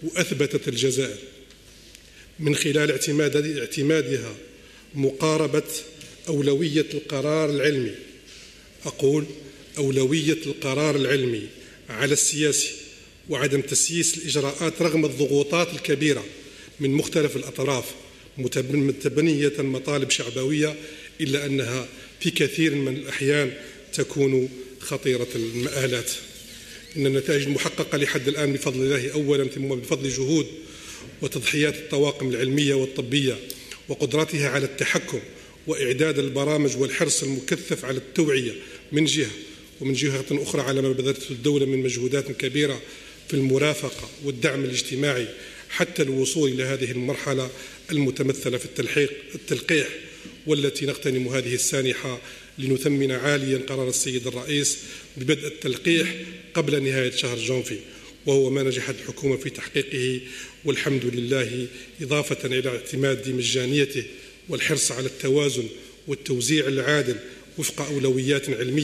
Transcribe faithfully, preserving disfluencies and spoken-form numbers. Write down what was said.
وأثبتت الجزائر من خلال اعتماد اعتمادها مقاربة أولوية القرار العلمي، أقول أولوية القرار العلمي على السياسي، وعدم تسييس الإجراءات رغم الضغوطات الكبيرة من مختلف الأطراف متبنية مطالب شعبوية، إلا أنها في كثير من الأحيان تكون خطيرة المآلات. إن النتائج المحققة لحد الآن بفضل الله أولا، ثم بفضل جهود وتضحيات الطواقم العلمية والطبية وقدرتها على التحكم وإعداد البرامج والحرص المكثف على التوعية من جهة، ومن جهة أخرى على ما بذلته الدولة من مجهودات كبيرة في المرافقة والدعم الاجتماعي حتى الوصول إلى هذه المرحلة المتمثلة في التلحيق التلقيح، والتي نغتنم هذه السانحة لنثمن عاليا قرار السيد الرئيس ببدء التلقيح قبل نهاية شهر جانفي، وهو ما نجحت الحكومة في تحقيقه والحمد لله، إضافة إلى اعتماد مجانيته والحرص على التوازن والتوزيع العادل وفق أولويات علمية.